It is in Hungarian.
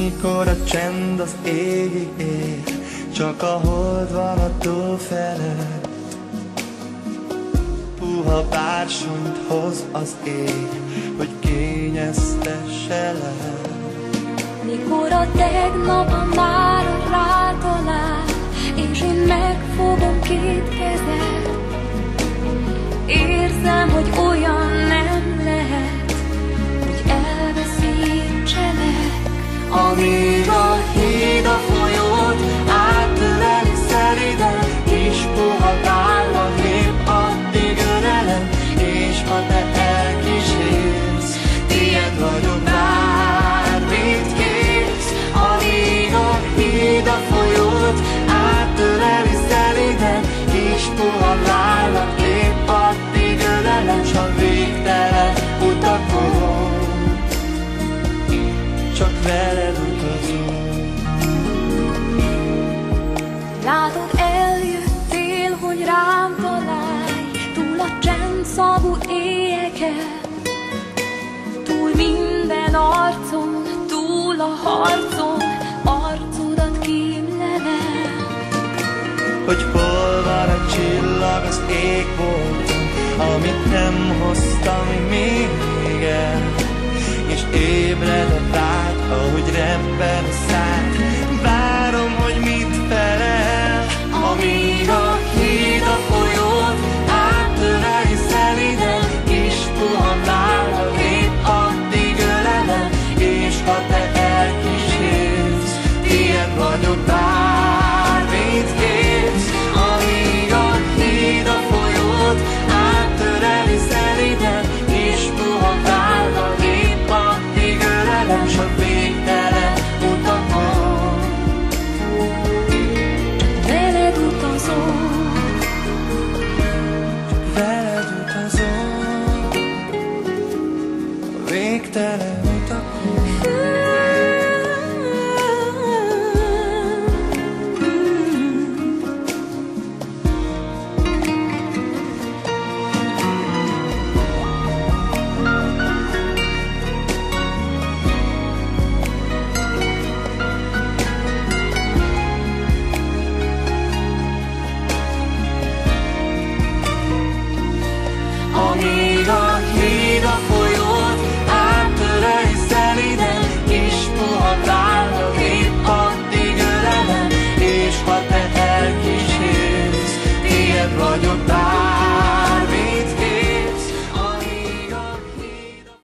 Mikor a csend az égig ér, csak a hold van a tó felett. Puha bársonyt hoz az ég, hogy kényeztesse le. Mikor a tegnap a mára rátalál, és én megfogom két kezed, érzem, hogy olyan nem lehet, hogy elveszítselek. Amíg a híd a folyót átöleli szeliden, kis puha vállat lép, addig ölelem, és ha te elkísérsz, tiéd vagyok, bármit kérsz. Amíg a híd a folyót átöleli szeliden, kis puha vállat lép, addig ölelem, s a végtelen utakon csak veled utazom. Látod, eljöttél, hogy rám találj, túl a csendszagú éjeken, túl minden arcon, túl a harcon, arcodat kímlelem. Hogy hol van a csillag az égbolton, amit nem hoztam még el, és ébred a vágy, ahogy rebben a szád. Várom, hogy mit felel. Amíg a híd a folyót átöleli szeliden, kis puha vállat lép, addig ölelem, és ha te elkísérsz, tiéd vagyok, bármit kérsz. Amíg a híd a folyót átöleli szeliden, kis puha vállat lép, addig ölelem, s a végtelen utakon Veled utazom, veled utazom, a végtelen